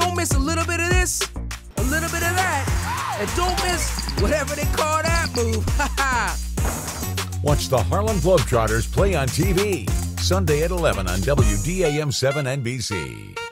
don't miss a little bit of this, a little bit of that, and don't miss whatever they call that move. Watch the Harlem Globetrotters play on TV Sunday at 11 on WDAM 7 NBC.